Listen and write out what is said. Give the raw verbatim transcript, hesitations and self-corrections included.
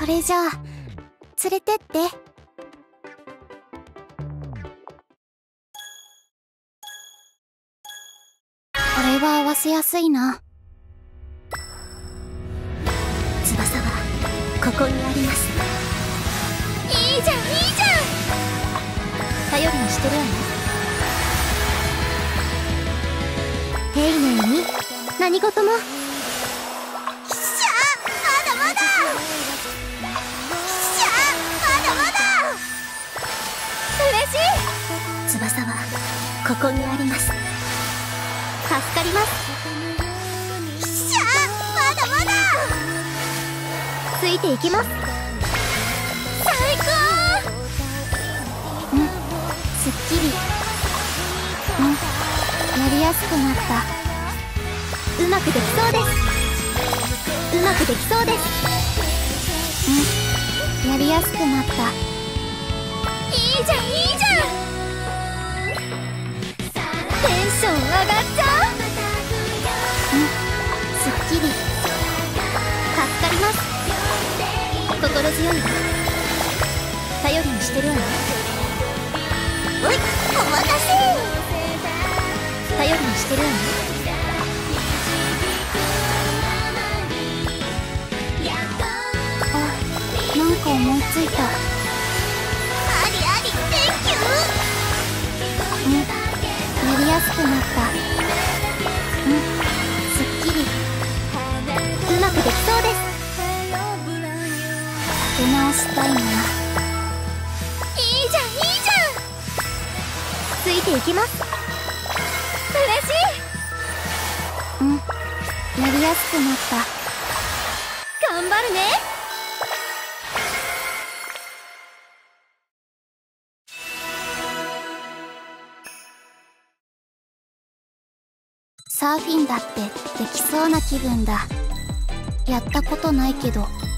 それじゃあ連れてって。これは合わせやすいな。翼はここにあります。いいじゃんいいじゃん。頼りにしてるわね。丁寧に何事も。しゃあ、まだまだ。しゃあ、まだまだ。嬉しい。翼はここにあります。助かります。しゃあ、まだまだ。ついていきます。最高。うん、すっきり。うん、やりやすくなった。うまくできそうです。うまくできそうです。うん、やりやすくなった。いいじゃんいいじゃん。テンション上がっちゃう。うん、すっきり。助かります。心強いわ。頼りにしてるわね。おい、お待たせ。頼りにしてるわね。あ、なんか思いついた。ありあり、センキュー。うん、やりやすくなった。うん、すっきり。うまくできそうです。出直したいな。いいじゃんいいじゃん。ついていきます。嬉しい。うん、やりやすくなった。頑張るね。サーフィンだってできそうな気分だ。やったことないけど。